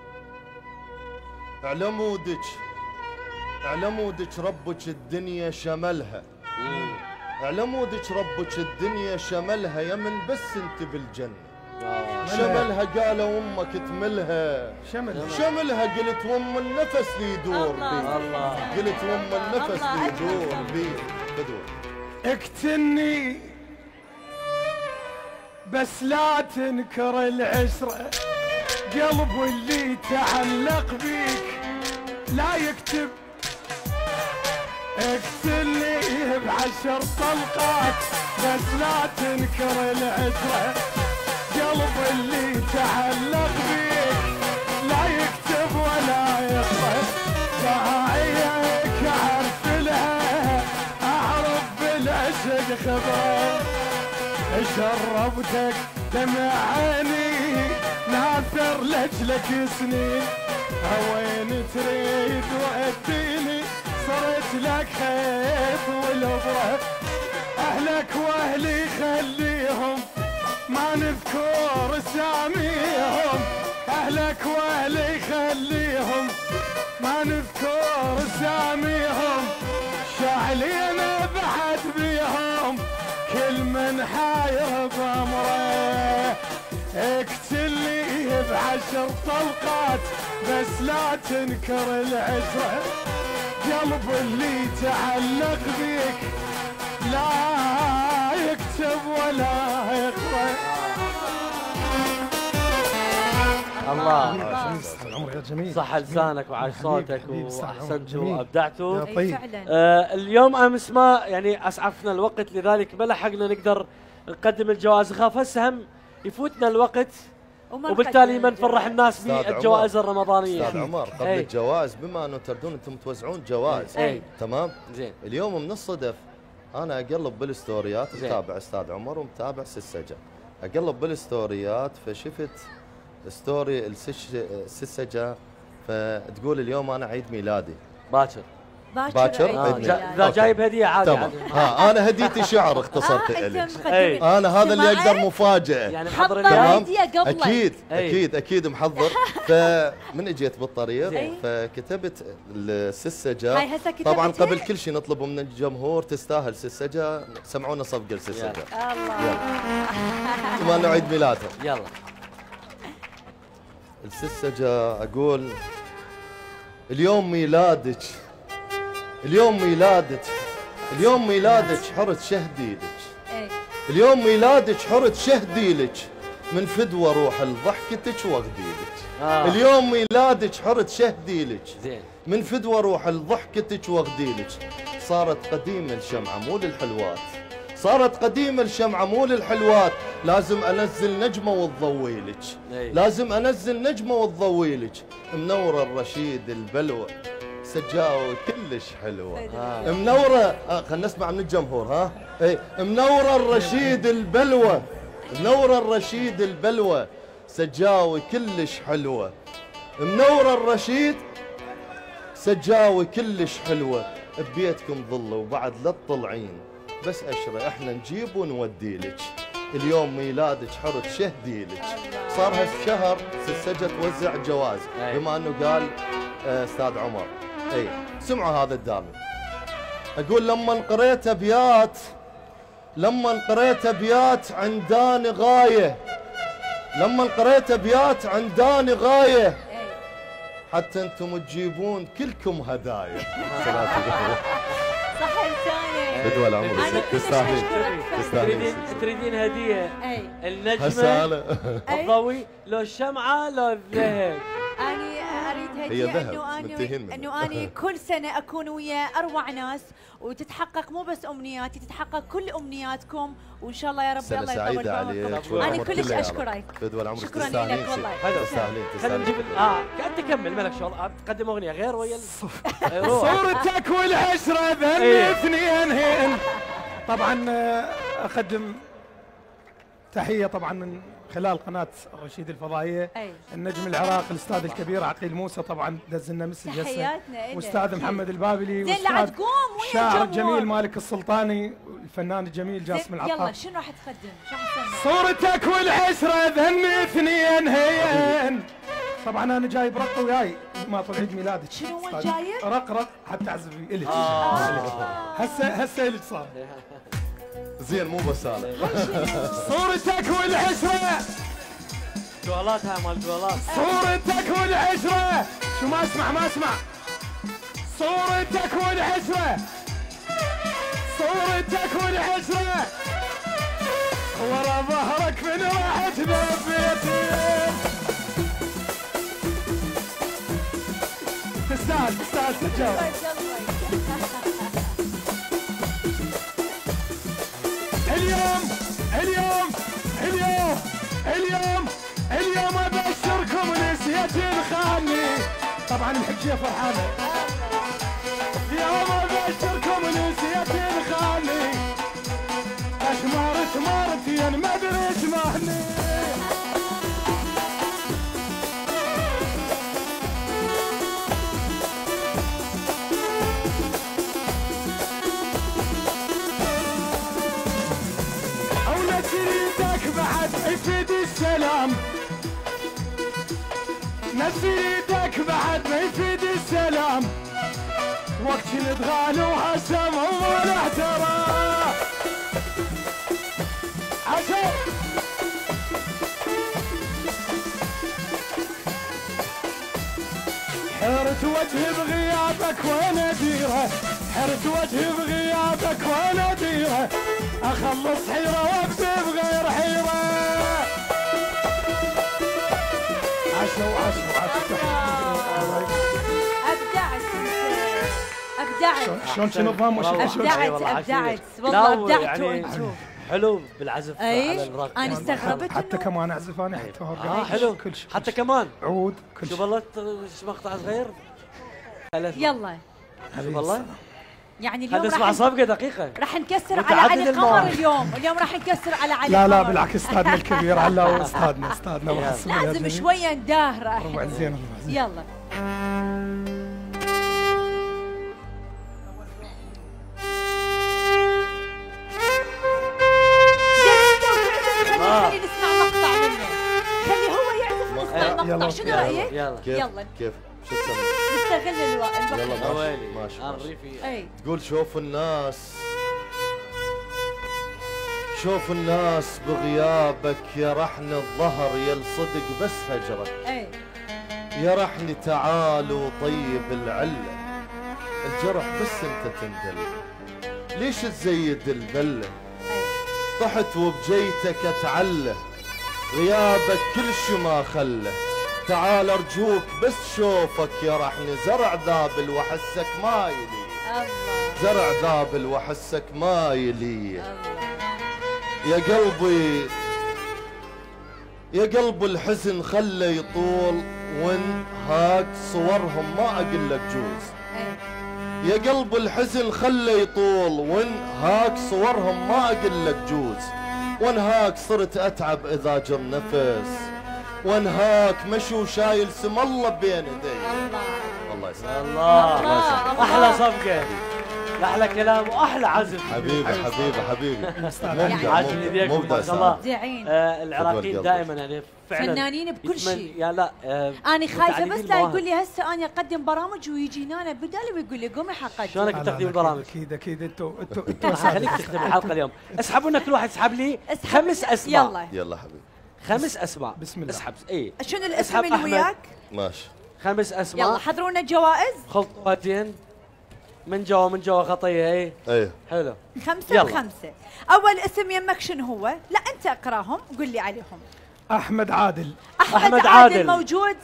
على مودك على مودك ربك الدنيا شملها، على مودك ربك الدنيا شملها، يا من بس انت بالجنه. شملها قالوا امك تملها،
شمل
شملها قلت وام النفس لي يدور بي، قلت وام النفس لي يدور بي. بدور
اقتلني بس لا تنكر العشرة، قلب اللي تعلق بيك لا يكتب. اقتلني بعشر طلقات بس لا تنكر العشرة، قلب اللي تعلق بيك لا يكتب ولا يقرأ. داعيك اعرف لها اعرف بالعشق خبره، شربتك دمع عيني ناثر لاجلك سنين، وين تريد واديني صرت لك خيط والابره. اهلك واهلي خليهم ما نذكر اساميهم، اهلك واهلي خليهم ما نذكر اساميهم، شاعلين بعد بيهم كل من حاير بامره. اقتلني بعد عشر طلقات بس لا تنكر العشرة، قلب اللي تعلق بيك لا يكتب ولا يقرأ.
الله
العمر يا جميل،
صح لسانك وعاش صوتك واحسنتوا وابدعتوا.
يا طيب.
آه اليوم امس ما يعني اسعفنا الوقت، لذلك ما لحقنا نقدر نقدم الجوائز. اخاف هسه هم يفوتنا الوقت وبالتالي ما نفرح الناس بالجوائز الرمضانيه.
استاذ عمر قبل أي. الجوائز، بما انه تردون انتم توزعون جوائز
أي.
تمام
زين.
اليوم من الصدف انا اقلب بالستوريات، متابع استاذ عمر ومتابع سسجه، اقلب بالستوريات فشفت ستوري السسجه فتقول اليوم انا عيد ميلادي
باكر
باكر عيد ميلادي.
اذا جايب هديه عادي
تمام. ها انا هديتي شعر اختصرت لك. انا هذا اللي اقدر مفاجاه
يعني محضر هديه قبل.
اكيد اكيد اكيد محضر. فمن اجيت بالطريق فكتبت السسجه، طبعا قبل كل شيء نطلب من الجمهور تستاهل سسجه، سمعونا صفقه السسجه.
الله
بما انه عيد ميلادها
يلا.
السسجه اقول اليوم ميلادك، اليوم ميلادك، اليوم ميلادك حرت شهدي لك، اليوم ميلادك حرت شهدي لك، من فدوى روح لضحكتك واغدي لك. آه. اليوم ميلادك حرت شهدي لك، من فدوى روح لضحكتك واغدي لك. صارت قديمه الشمعه مو للحلوات، صارت قديمه الشمعه مو للحلوات، لازم انزل نجمه وتضوي لك، لازم انزل نجمه وتضوي لك. منوره الرشيد البلوه سجاوي كلش حلوه. آه. منوره آه خلينا نسمع من الجمهور. ها اي منوره الرشيد البلوه، منوره الرشيد البلوه سجاوي كلش حلوه. منوره الرشيد سجاوي كلش حلوه، ببيتكم ظله وبعد لا تطلعين، بس اشرى احنا نجيب ونودي لك. اليوم ميلادك حرت شهدي لك. صار هالشهر سسجة توزع جوائز بما انه قال استاذ عمر. اي سمعوا هذا الدامي. اقول لما قريت ابيات، لما قريت ابيات عنداني غايه، لما قريت ابيات عنداني غايه، حتى انتم تجيبون كلكم هدايا.
صح لسانك.
بدوى العمر تستاهلين
تستاهلين. تريدين هديه النجمه الضوي لو الشمعه لو الذهب؟
أنا أريد هدية إنه أنا إنه أنا كل سنة أكون ويا أروع ناس وتتحقق مو بس أمنياتي، تتحقق كل أمنياتكم وإن شاء الله يا رب الله يطول بعمركم. أنا كلش أشكرك. شكرا لك والله.
تستاهلين
خلينا نجيب اه قاعد تكمل ملك شغل تقدم أغنية غير ويا
صورتك والعشرة ذن اثنين هين. طبعا أقدم تحية طبعا من خلال قناة رشيد الفضائية. أي. النجم العراقي الأستاذ الكبير عقيل موسى طبعا دز لنا مسج هسه، وأستاذ محمد البابلي،
وأستاذ
الشاعر الجميل مالك السلطاني، الفنان الجميل جاسم العطار.
يلا شنو راح تقدم؟ شو حسنا؟
صورتك والعشرة ذن اثنين هين. طبعا أنا جايب رق وياي ما طلع عيد ميلادك.
شنو هو جايب؟
رق رق حتى تعزفي إلك. هسه هسه إلك صار.
زين مو بس انا.
صورتك والعشرة
جوالات هاي مال جوالات.
صورتك والعشرة شو ما اسمع ما اسمع. صورتك والعشرة، صورتك والعشرة ورا ظهرك من راحت ذبيتي. تستاهل تستاهل تتجاوز. اليوم اليوم اليوم اليوم اليوم ابشركم نسيت الخاني. طبعا الحجيه فرحانه. اليوم ابشركم نسيت الخاني. اشمار ثمارتين ما ادري ايش مهني. يفيد السلام نسيتك بعد ما يفيد السلام. وقت الادغال وهسم اول احترام عشان حرت وجهي بغيابك وانا ديره، حرت وجهي بغيابك وانا ديره، اخلص حيره وابدي بغير حيره. عشو عشو عشو.
ابدعت ابدعت
شلون شنو نظام وش
ابدعت ابدعت والله ابدعتوا انتم.
حلو بالعزف
اي
على الرق.
انا استغربت
حتى
انه
كمان اعزف انا حتى
اه حلو
كل شيء
حتى كمان
عود كل
شوف
شيء.
والله ت- مقطع صغير.
يلا
شوف والله
يعني اليوم
هذا اسمع
راح
صفقه دقيقه.
راح نكسر على
متعدد
علي
المواهب.
قمر اليوم، اليوم راح نكسر على علي
لا لا
قمر.
بالعكس استاذنا الكبير علاوي استاذنا استاذنا وحسن
لازم شويه نداهره
ربع
احنا.
زين ربع زين.
يلا خلي نسمع مقطع منه، خلي هو يعزف ونسمع مقطع.
يلا.
شنو
يلا
رايك؟
يلا
كيف
يلا.
كيف شو تسمي؟
نستغل الوقت
يلا
الوقت.
ماشي
ويلي
ماشي,
انا
ماشي.
ريفي
اي
تقول شوف الناس شوف الناس بغيابك يرحني الظهر يلصدق بس هجرك،
اي
يا رحني تعال وطيب العله الجرح بس انت تندل، ليش تزيد البله طحت وبجيتك اتعله، غيابك كل شي ما خله، تعال ارجوك بس شوفك يا رحني زرع ذابل وحسك ما يلي،
الله
زرع ذابل وحسك ما يلي.
الله
يا قلبي يا قلب الحزن خله يطول وان هاك صورهم ما اقول لك جوز،
اي
يا قلب الحزن خله يطول وان هاك صورهم ما اقول لك جوز، وان هاك صرت اتعب اذا جر نفس، وان هاك مشي وشايل سم الله بين يدي.
الله
الله يسلمك
الله
الله.
احلى صفقه احلى كلام واحلى عزف.
حبيبي حبيبي حبيبي
يعني عاجبني
مبدع
ذيك
مبدع
ما شاء الله.
مبدعين
آه العراقيين
قلبك.
دائما يعني فعلا
فنانين بكل
يتمن-
شيء.
يا لا آه
انا خايفه
متعددين
بس لا
المواهب.
يقول لي هسه انا اقدم برامج ويجينا انا بدالي ويقول لي قومي حقك.
شلونك
لا،
تقديم
لا،
البرامج؟
اكيد اكيد انتوا انتوا انتوا
راح خليك تختم الحلقه اليوم. اسحبوا لنا كل واحد يسحب لي
اسحب.
خمس اسماء.
يلا
يلا حبيبي
خمس اسماء.
بسم الله.
اسحب اي
شنو الاسم
اسحب
اللي
أحمد.
وياك؟
ماشي
خمس اسماء.
يلا حضرونا الجوائز.
خطوتين من جوا من جوا خطيه اي
ايه
حلو.
خمسة
يلا.
بخمسة. أول اسم يمك شنو هو؟ لا أنت اقراهم قول لي عليهم.
احمد عادل
أحمد,
أحمد
عادل.
عادل.
موجود؟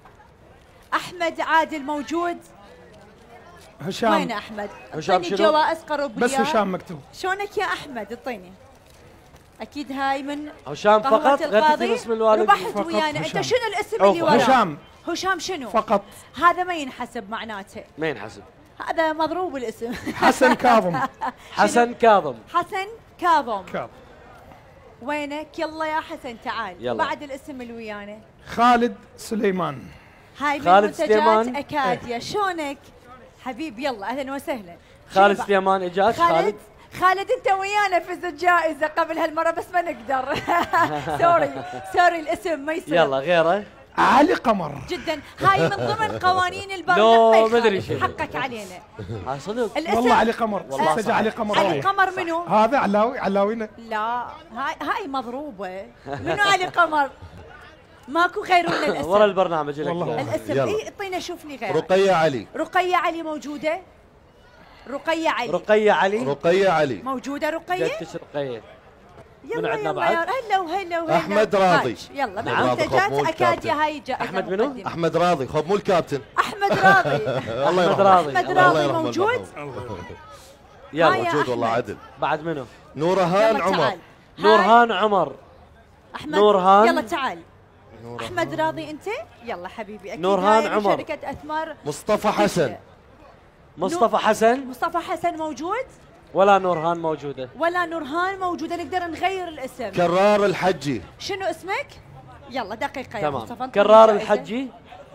أحمد عادل موجود؟ وين
هشام
أحمد؟
هشام
اعطيني
شنو؟
الجوائز قرب
بس
لي.
هشام مكتوب.
شلونك يا أحمد؟ اعطيني. أكيد هاي من
هشام
قهوة
فقط غير
القاضي.
تكتب اسم الوالد.
ربحت
فقط
ويانا. أنت
هشام.
شنو الاسم
أوف.
اللي وراه؟
هشام
هشام شنو؟
فقط.
هذا ما ينحسب معناته.
ما ينحسب.
هذا مضروب الاسم.
حسن كاظم
حسن كاظم.
حسن كاظم.
كاظم.
وينك؟ يلا يا حسن تعال.
يلا.
بعد الاسم اللي ويانا.
خالد سليمان
هاي من
خالد
منتجات
سليمان.
أكاديا. شلونك؟ حبيب يلا أهلا وسهلا.
خالد
شنو
سليمان اجاز.
خالد
خالد
خالد أنت ويانا فزت جائزة قبل هالمرة بس ما نقدر. سوري سوري الاسم ما يصير.
يلا غيره.
علي قمر
جدا هاي من ضمن قوانين البرنامج.
لو
ما
ما أدري
يخالف.
شنو.
حقك علينا.
هاي صدق.
الاسم
والله علي قمر
والله
سجل
صح.
علي قمر
علي
والله.
قمر منو؟
هذا علاوي علاوينا
لا هاي هاي مضروبة. منو علي قمر؟ ماكو غير من الاسم.
ورا البرنامج لك
والله.
إياه.
الاسم
يلا.
اي اعطينا شوف لي غير.
رقية علي
رقية علي موجودة؟ رقية علي
رقية علي.
رقية علي
موجودة رقية؟
جدتش رقية. منو
يلا
عندنا
يلا
بعد؟
يا هلا وهلا وهلا.
أحمد راضي.
هاج. يلا من
نعم.
منتجات
خبمول
أكاديا
كابتن.
هاي جائزة
أحمد منو؟
مقدمة.
احمد راضي خب مو الكابتن
أحمد راضي.
الله
أحمد
يرحمه
راضي.
أحمد
الله
راضي
يرحمه
موجود؟
المرحوم.
يلا
هاي. يا
موجود والله
أحمد.
عدل.
بعد منو؟
نورهان
يلا
عمر
تعال.
نورهان عمر.
أحمد
نورهان.
يلا تعال. أحمد راضي أنت؟ يلا حبيبي أكيد
نورهان
هاي من
عمر.
شركة أثمار.
مصطفى حسن
مصطفى حسن.
مصطفى حسن موجود؟
ولا نورهان موجودة.
ولا نورهان موجودة. نقدر نغير الاسم.
كرار الحجي
شنو اسمك؟ يلا دقيقة يا مصطفى.
تمام.
انطيني
كرار
جائزة.
الحجي.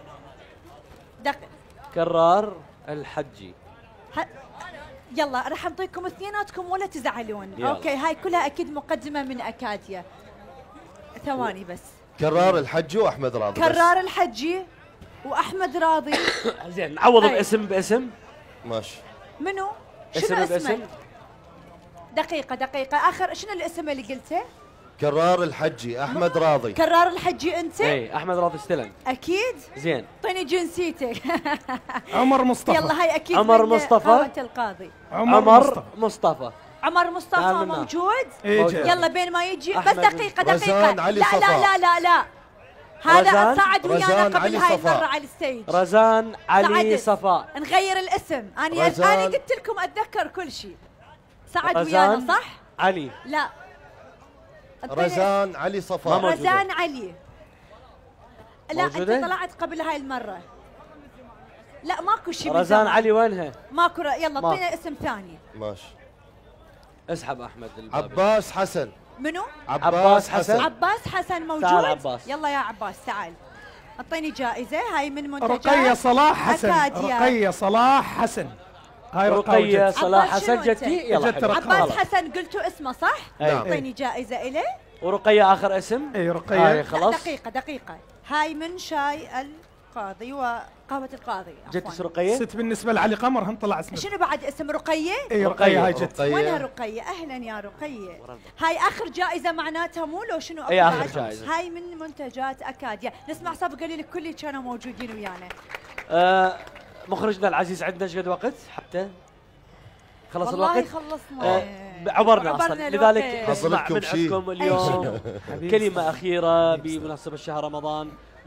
دق...
كرار الحجي.
ه... يلا راح نعطيكم اثنيناتكم ولا تزعلون.
يلا.
اوكي هاي كلها اكيد مقدمة من اكاديا. ثواني بس.
كرار الحجي واحمد راضي بس.
كرار الحجي واحمد راضي.
زين نعوض
أي.
باسم باسم.
ماشي
منو؟
اسم
شنو
باسم.
اسمك؟ دقيقة دقيقة اخر شنو الاسم اللي قلته؟
كرار الحجي احمد راضي.
كرار الحجي انت؟
اي احمد راضي استلم.
اكيد؟
زين.
اعطيني جنسيتك.
عمر مصطفى.
يلا هاي اكيد
عمر
من
مصطفى.
قهوة القاضي.
عمر,
عمر
مصطفى.
مصطفى.
عمر مصطفى
تعال منا.
موجود؟
إيه
موجود.
جاي.
يلا بين ما يجي بس
أحمد
دقيقة دقيقة.
رزان علي
لا
صفاء.
لا لا لا لا هذا
رزان.
صعد ويانا
رزان
قبل
علي
هاي
صفاء.
المرة على الستيج.
رزان علي
صعد.
صفاء.
نغير الاسم. انا
رزان.
انا قلت لكم اتذكر كل شيء. صعد
رزان
ويانا صح؟
علي.
لا
رزان علي
ما
صفاء.
موجودة.
رزان علي. لا
موجودة؟
انت طلعت قبل هاي المرة. لا ماكو شيء
رزان
بالزمن.
علي وينها؟
ماكو ر- يلا
ما-
اعطينا اسم ثاني.
ماشي.
اسحب احمد البابلي.
عباس حسن.
منو؟
عباس حسن.
عباس حسن موجود.
تعال عباس.
يلا يا عباس تعال. اعطيني جائزة هاي من منتجات
رقية صلاح حسن.
أكاديا.
رقية صلاح حسن. هاي
رقية
رقية.
صلاح
عباس شنو
حسن
أنت؟
جتي. يلا
جت
حلو.
رقم.
عباس
خلاص.
حسن قلتوا اسمه صح؟
أي.
اعطيني جائزة إليه.
ورقية اخر اسم.
اي
هاي
رقية.
خلاص.
لا دقيقة دقيقة. هاي من شاي القاضي وقهوة القاضي.
جت
عفواً.
رقية.
ست بالنسبة لعلي قمر هم طلع اسمه.
شنو بعد اسم رقية؟
اي
رقية.
رقية هاي جت.
وينها
رقية.
رقية؟ أهلا يا رقية. هاي آخر جائزة معناتها مو لو شنو؟
إي آخر
بعد؟
جائزة.
هاي من منتجات أكاديا. نسمع صفقة لي لكل اللي كانوا موجودين ويانا.
آه مخرجنا العزيز عندنا ايش قد وقت حتى خلص
والله
الوقت.
خلصنا.
آه عبرنا اصلا
عبرنا
لذلك
الوقت.
نسمع
حضرتكم
من
شيء.
عندكم اليوم كلمة أخيرة بمناسبة شهر رمضان،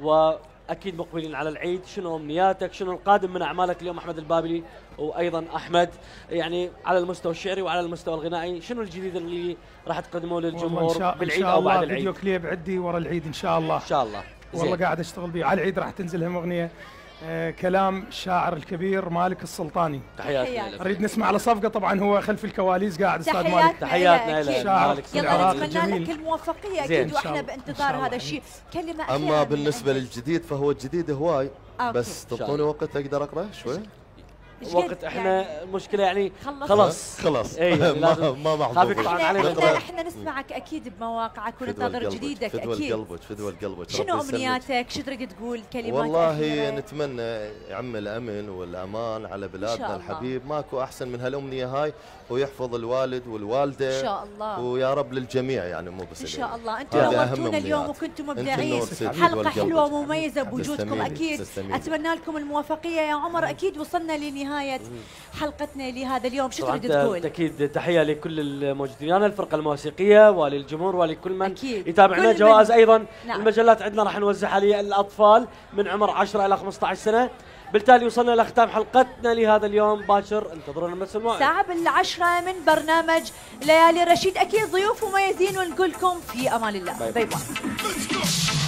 وأكيد مقبلين على العيد. شنو أمنياتك؟ شنو القادم من أعمالك اليوم أحمد البابلي وأيضا أحمد، يعني على المستوى الشعري وعلى المستوى الغنائي؟ شنو الجديد اللي راح تقدموه
والله
للجمهور
إن شاء-
بالعيد
إن شاء
أو بعد
الله
العيد؟
فيديو كليب عندي ورا العيد ان شاء الله.
إن شاء الله.
والله
زين.
قاعد اشتغل بيه. على العيد راح تنزل هم اغنيه آه كلام الشاعر الكبير مالك السلطاني.
تحياتنا لك.
اريد نسمع على صفقه. طبعا هو خلف الكواليس قاعد استاذ مالك.
تحياتنا
تحياتنا
إلك.
إلك.
شاعر
مالك
في
يلا
العراق
نتمنى
الجميل.
لك الموفقية
زين.
أكيد
إن شاء
وإحنا
الله.
بانتظار
إن شاء الله
هذا الشيء. كلمة أخيرة
اما
من
بالنسبه
عندك.
للجديد فهو الجديد هواي.
أوكي.
بس
شاء
تعطوني
الله.
وقت اقدر اقرا شوي.
إيش قد
وقت احنا
يعني؟
المشكلة يعني
خلص.
خلاص
خلاص.
إيه، يعني
ما
لازم-
ما
خافك
محظوظ.
طبعاً
احنا
علينا.
احنا احنا نسمعك اكيد بمواقعك
فدوى
وننتظر
لقلبك،
جديدك
فدوى
اكيد.
لقلبك، فدوى لقلبك.
شنو
ربي يسلمك.
امنياتك؟ شو تريد تقول كلمات
والله
أخيرة؟
نتمنى يعم الامن والامان على
إن شاء
بلادنا
الله.
الحبيب. ماكو احسن من هالامنيه هاي، ويحفظ الوالد والوالده
ان شاء الله.
ويا رب للجميع، يعني مو بس
ان
لي.
شاء الله. انتم
هذا أهم
نورتونا اليوم
أمنيات.
وكنتم
أنت
مبدعين.
النور ست
حلقه
والقلب.
حلوه ومميزه بوجودكم
تسلميلي،
اكيد.
تسلميلي.
اتمنى لكم الموفقيه يا عمر. اكيد وصلنا لنهايه حلقتنا لهذا اليوم. شو
طبعاً
تريد تقول؟
اكيد تحيه لكل الموجودين، انا الفرقه الموسيقيه وللجمهور ولكل من
أكيد.
يتابعنا.
كل
جوائز
من-
ايضا
نعم.
المجلات عندنا راح نوزعها للاطفال من عمر عشرة الى خمسة عشر سنه. بالتالي وصلنا الى ختام حلقتنا لهذا اليوم. باكر انتظرونا بس الموعد.
الساعة بالعشرة من برنامج ليالي رشيد. أكيد ضيوف مميزين ونقول لكم في أمان الله.
باي
باي
باي.
باي.